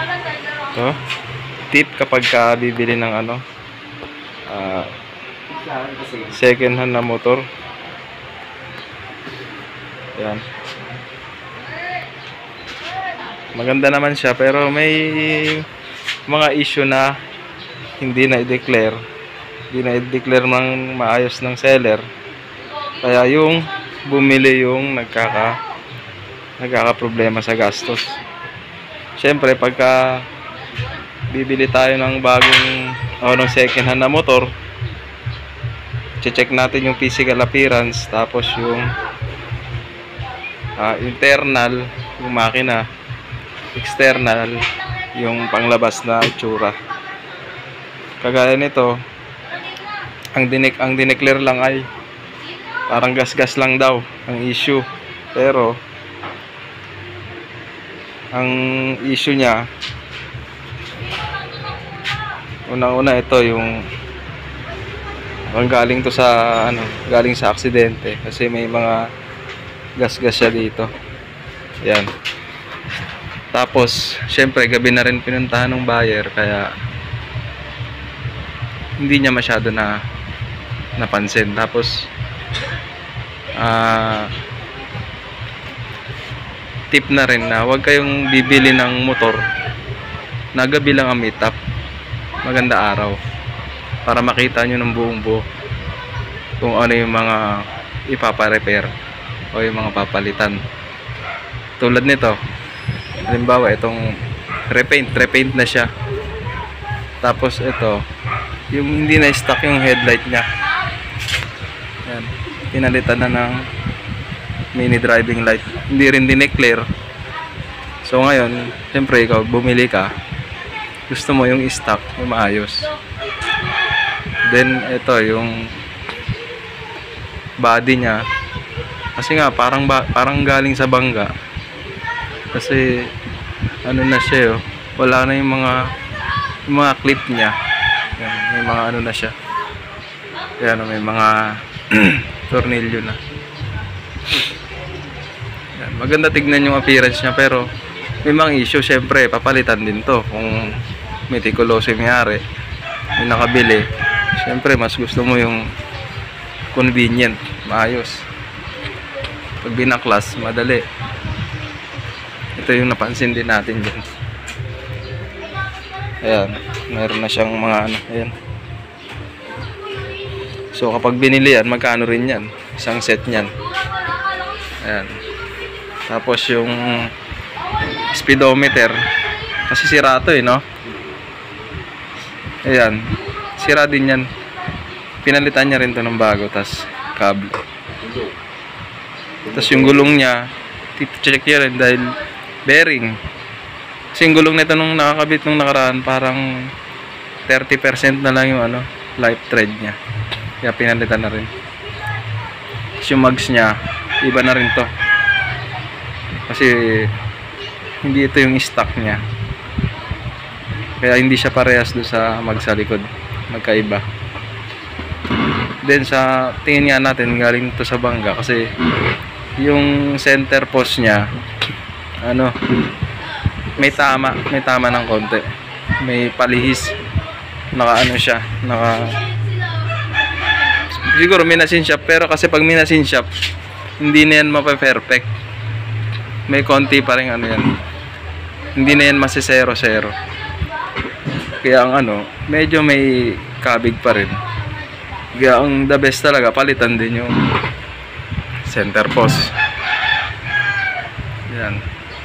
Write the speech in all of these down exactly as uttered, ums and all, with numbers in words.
Ito, tip kapag ka bibili ng ano, uh, second hand na motor. Yan. Maganda naman siya pero may mga issue na hindi na i-declare. Hindi na i-declare ng maayos ng seller. Kaya yung bumili yung nagkaka nagkaka-problema sa gastos. Siyempre pagka bibili tayo ng bagong o ng second hand na motor, check natin yung physical appearance, tapos yung uh, internal, yung makina, external, yung panglabas na itsura. Kagaya nito, ang dinek ang dineclare lang ay parang gas-gas lang daw ang issue. Pero ang issue niya, una-una ito yung ang galing to sa ano, galing sa aksidente kasi may mga gas-gas siya dito. Yan. Tapos, syempre gabi na rin pinuntahan ng buyer kaya hindi niya masyado na napansin. Tapos ah uh, tip na rin na huwag kayong bibili ng motor na gabi lang ang meet up, maganda araw, para makita nyo ng buong buo kung ano yung mga ipapa-repair o yung mga papalitan. Tulad nito, halimbawa itong repaint, repaint na siya. Tapos ito, yung hindi na stock yung headlight nya, yan, pinalitan na ng mini driving light, hindi rin dineclare. So ngayon, siyempre ikaw bumili ka, gusto mo yung stock, yung maayos. Then ito yung body nya, kasi nga parang ba, parang galing sa bangga, kasi ano na siya, oh, wala na yung mga yung mga clip nya. Yan, may mga ano na siya, yan, may mga tornilyo na. Yan, maganda tignan yung appearance nya, pero may mga issue. Syempre papalitan din to kung meticuloso yung mayari, yung nakabili. Syempre mas gusto mo yung convenient, maayos. Pag binaklas, madali. Ito yung napansin din natin dyan. Ayan, mayroon na siyang mga ano, ayan. So kapag binili yan, magkano rin yan? Isang set niyan. Ayan. Tapos yung speedometer, kasi sira to eh, no? Ayan, sira din yan. Pinalitan niya rin to ng bago, tas cable. Tas yung gulong niya, check niya rin dahil bearing. Kasi yung gulong nito nung nakakabit nung nakaraan, parang thirty percent na lang yung ano, life thread niya. Kaya pinalitan na rin. Tapos yung mags niya, iba na rin to. Kasi hindi ito yung stock niya. Kaya hindi siya parehas doon sa mag sa likod. Magkaiba. Then sa tingin nga natin, galing to sa bangga kasi yung center post niya, ano, may tama, may tama ng konti. May palihis. Naka ano siya, naka siguro minasin shop, pero kasi pag minasin shop, hindi na yan mape-perfect. May konti pa rin ano yan. Hindi na yan masi-zero-zero. Kaya ang ano, medyo may kabig pa rin. Kaya ang the best talaga, palitan din yung center post. Yan.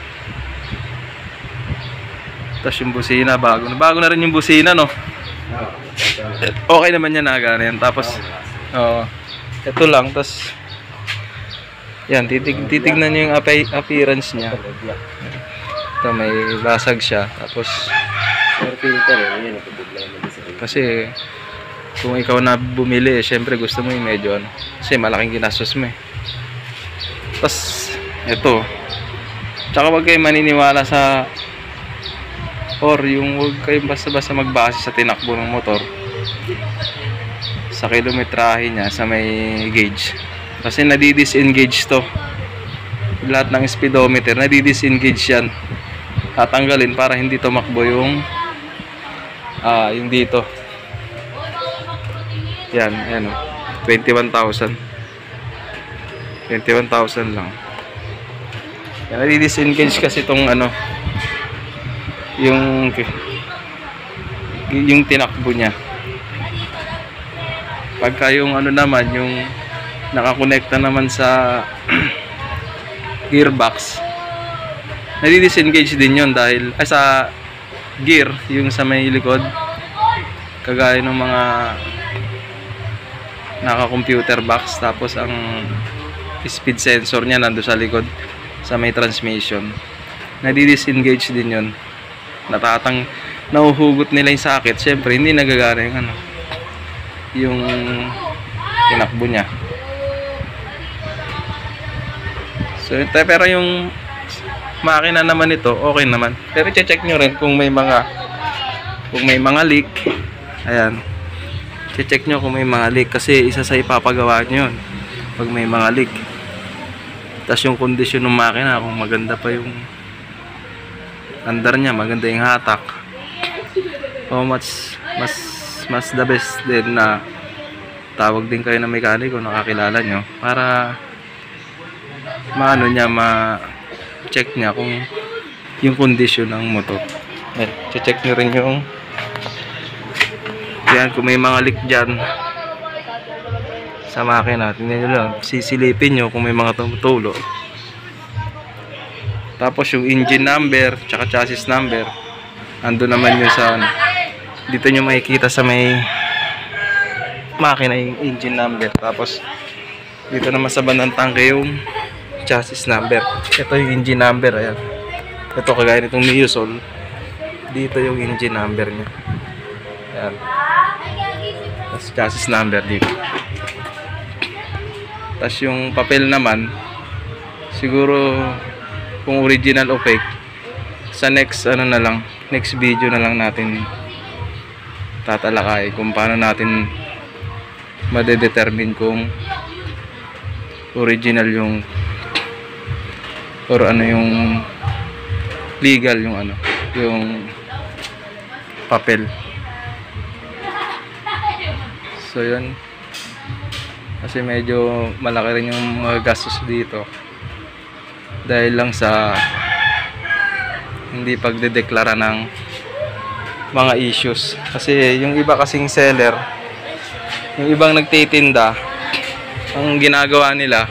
Tapos yung busina, bago na. Bago na rin yung busina, no? Okay naman yan na gano'n yan. Tapos, oo. Uh, ito lang, tapos yan, titig, titignan nyo yung appearance nya. Ito, may basag siya. Tapos kasi kung ikaw na bumili, eh, syempre gusto mo yung medyo ano, kasi malaking ginastos mo eh. Tapos ito, tsaka wag kayo maniniwala sa, or yung wag kayo basta-basta magbase sa tinakbo ng motor, sa kilometrahe niya, sa may gauge. Kasi nadi-disengage to. Lahat ng speedometer nadi-disengage yan. tatanggalin para hindi tumakbo yung ah, yung dito. Yan, ayan o. twenty-one thousand. twenty-one thousand lang. Yan, i-disengage kasi itong ano, yung yung tinakbo niya. Pagka yung ano naman, yung nakakonekta naman sa gearbox, nadi-disengage din yun dahil ay, sa gear, yung sa may likod, kagaya ng mga naka-computer box, tapos ang speed sensor niya nando sa likod sa may transmission, nadi-disengage din yun. Natatang nahuhugot nila yung sakit, syempre hindi nagagana yung ano, yung tinakbo niya. So pero yung makina naman ito okay naman, pero i-check nyo rin kung may mga kung may mga leak. Ayan, i-check nyo kung may mga leak, kasi isa sa ipapagawa nyo yun pag may mga leak. Tapos yung kondisyon ng makina, kung maganda pa yung andar niya, maganda yung hatak, o mas mas mas the best din na tawag din kayo ng mekaniko nakakilala nyo para maano niya, ma-check niya kung yung kondisyon ng motor. Ayan, check nyo rin yung yan, kung may mga leak dyan sa makina, tingnan nyo lang, sisilipin nyo kung may mga tumutulo. Tapos yung engine number tsaka chassis number, ando naman yun sa ano, dito nyo makikita sa may makina yung engine number. Tapos dito naman sa bandang tangke yung chassis number. Ito yung engine number, ayan. Ito kagaya nitong Neosol, dito yung engine number nya, ayan. Tapos chassis number dito. Tapos yung papel naman, siguro kung original o fake, sa next ano na lang, next video na lang natin tatalakay kung paano natin madedetermine kung original yung or ano yung legal yung ano, yung papel. So yun, kasi medyo malaki rin yung mga gastos dito dahil lang sa hindi pagdedeklara ng mga issues. Kasi yung iba kasing seller, yung ibang nagtitinda, ang ginagawa nila,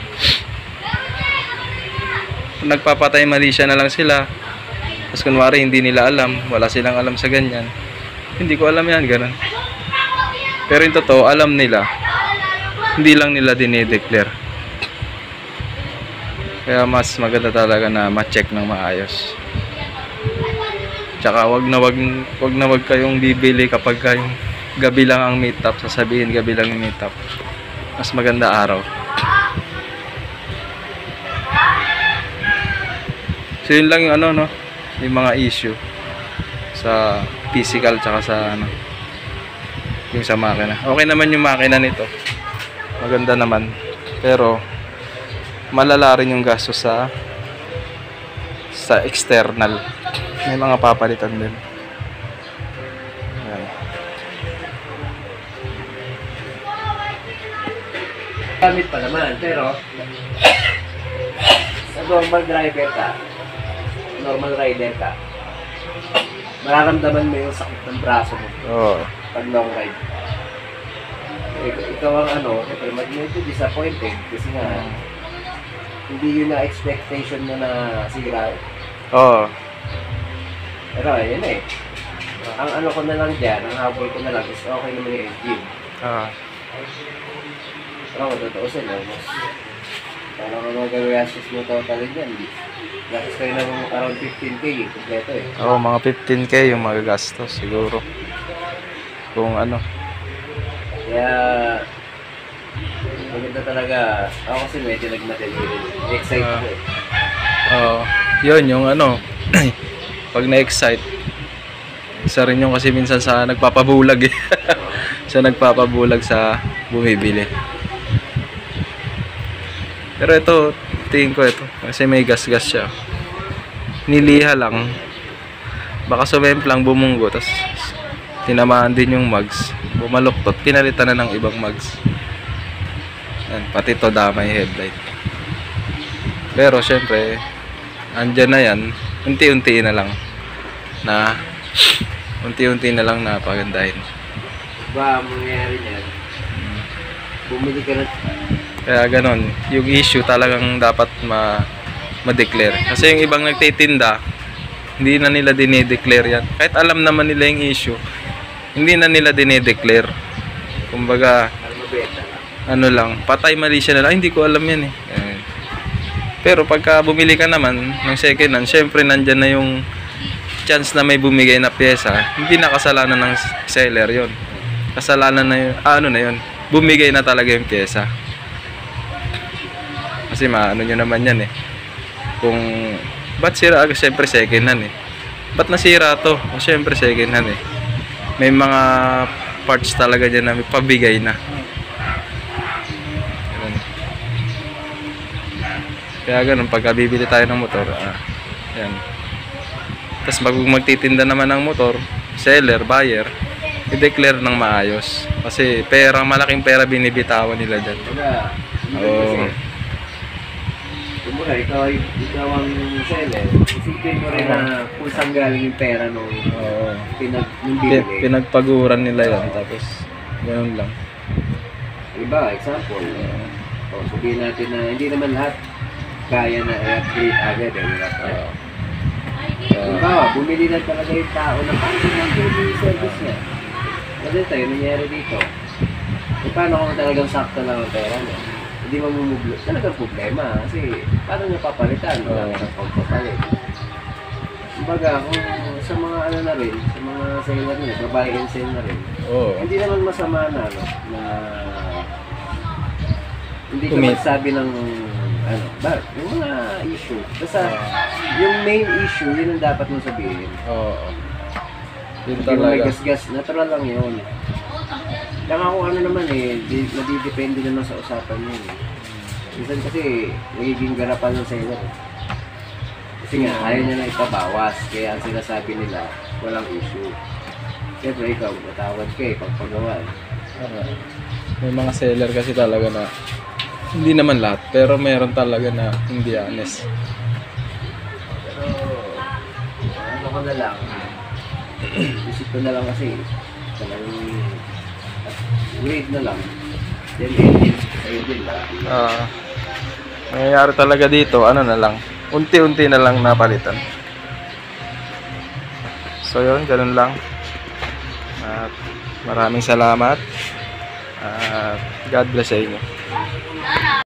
nagpapatay malisya na lang sila. Tapos kunwari hindi nila alam, wala silang alam sa ganyan, hindi ko alam yan, ganun. Pero yung totoo, alam nila, hindi lang nila dinideclare. Kaya mas maganda talaga na ma-check ng maayos. Tsaka wag na wag, wag na wag kayong bibili kapag kayong gabi lang ang meet up, sasabihin gabi lang yung meet up. Mas maganda araw. So yun lang yung ano, no, yung mga issue sa physical tsaka sa ano, yung sa makina. Okay naman yung makina nito, maganda naman, pero malala rin yung gasto sa sa external. May mga papalitan din. Ayan. Gamit pa naman, pero sa normal driver ka, normal rider ka, mararamdaman mo yung sakit ng braso mo Oo. pag long ride. Ik- ikaw ang ano, siyempre mag-medyo disappointed kasi nga hindi yun na expectation mo na sira. Oo. Pero ayun eh, ang ano ko na lang dyan, ang habol ko na lang is okay naman yung engine. Ah. Pero kung tutuusin, almost parang ano gagawin mo total dyan, gastos kayo ng around fifteen K yung kompleto eh. Oo, mga fifteen K yung magagastos siguro. Kung ano. Kaya maganda talaga. Ako kasi medyo nagmaterial. Excited Ah. ko eh. Oo. Yun yung ano, pag na-excite, isa rin yung kasi minsan sa nagpapabulag eh. Sa nagpapabulag sa bumibili. Pero ito, tingin ko ito, kasi may gas-gas siya. Niliha lang, Baka sumemplang bumunggo, tapos tinamaan din yung mugs. Bumaluktot, pinalitan na ng ibang mugs. Yan, pati to damay headlight. Pero syempre, andyan na yan, unti-unti na lang na unti-unti na lang napagandahin. Ba, mangyayari niyan, bumili ka na. Kaya ganon, yung issue talagang dapat ma ma-declare. Kasi yung ibang nagtitinda, hindi na nila dinideclare yan. Kahit alam naman nila yung issue, hindi na nila dinideclare. Kumbaga, ano lang, patay mali siya na lang, hindi ko alam yan eh. Eh. Pero pagka bumili ka naman ng second hand, syempre nandyan na yung chance na may bumigay na pyesa, hindi na kasalanan ng seller yon. Kasalanan na yun, ah, ano na yun, bumigay na talaga yung pyesa. Kasi maano nyo naman yan eh. Kung, ba't sira? Siyempre second hand eh. Ba't nasira to? O siyempre second hand eh. May mga parts talaga dyan na may pabigay na. Ganun. Kaya ganun, pagka bibili tayo ng motor, ah, yan. Tapos mag magtitinda naman ng motor, seller, buyer, i-declare ng maayos. Kasi pera, malaking pera binibitawan nila dyan. Oo. Kumbaga, ikaw, ikaw ang seller, isipin mo rin na kung saan galing yung pera nung Oo. pinag, yung Pi- bibili. pinagpaguran nila yan, tapos ganun lang. Iba, example, o sabihin natin na hindi naman lahat kaya na i-upgrade agad eh. Oo. Kung ba, bumili na talaga yung tao na parang yung service niya. Kasi tayo, nangyari dito. E paano kung talagang sakto lang ang pera niya? Hindi mamumublo. Talagang problema. Kasi paano niya papalitan? Wala ka ng pagpapalit. Kumbaga, kung sa mga ano na rin, sa mga seller niya, babae and sell na rin. Oo. Hindi naman masama na, no, na hindi ka Commit. magsabi ng ano, ba, yung mga issue. Basta, yung main issue, yun ang dapat mong sabihin. Oo. Yun Hindi mo may talaga. gas-gas, natural lang yun. Kaya kung ano naman eh, di, nadidepende naman sa usapan yun. Eh. Minsan kasi, nagiging garapan ng seller. Eh. Kasi nga, ayaw niya na ipabawas, kaya ang sinasabi nila, walang issue. Siyempre ikaw, matawad ka eh, pagpagawa. Oo. May mga seller kasi talaga na hindi naman lahat, pero meron talaga na hindi honest. Pero, ano ko na lang, isip ko na lang kasi, talagang grade na lang. Then, edit, ayun din lang. Ah, nangyayari talaga dito, ano na lang, unti-unti na lang napalitan. So yun, ganun lang. At maraming salamat. At God bless sa inyo.